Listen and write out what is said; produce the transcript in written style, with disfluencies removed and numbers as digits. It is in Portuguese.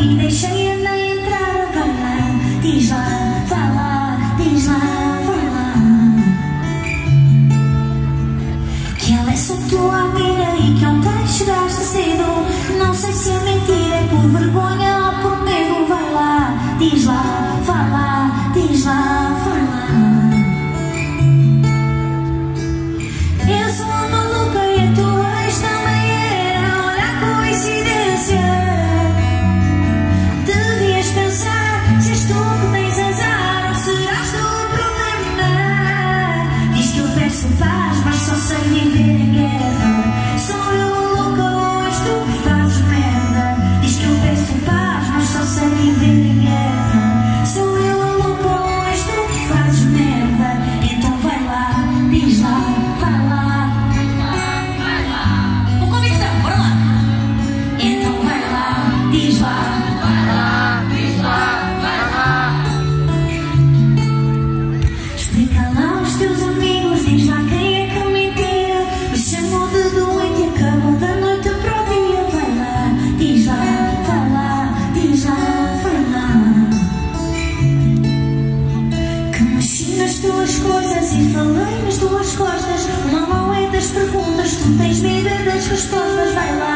e deixei-a na entrada. Vai lá, diz lá, vai lá, diz lá, vai lá, que ela é só tua amiga e que ontem chegaste cedo. Não sei se é mentira, é por vergonha ou por medo. Vai lá, diz lá, vai lá, diz lá, vai lá. Eu sou uma maluca e a tua ex também era. Olha a coincidência. Devias pensar se és tu que tens azar ou serás tu o problema. Diz que eu peço paz, mas só sei viver em guerra. Sou eu a louca ou és tu que fazes merda? Diz que eu peço paz, mas só sei viver em guerra. Sou eu a louca ou és tu que fazes merda? Então vai lá, diz lá, vai lá, vai lá. Com convicção, bora lá. Então vai lá, diz lá, vai lá, diz lá, vai lá. Explica lá aos teus amigos, diz lá quem é que mentira. Me chamou de doente e acabou da noite para o dia. Vai lá, diz lá, vai lá, diz lá, vai lá. Que mexi nas tuas coisas e falei nas tuas costas. Uma mão é das perguntas, tu tens medo das respostas. Vai lá.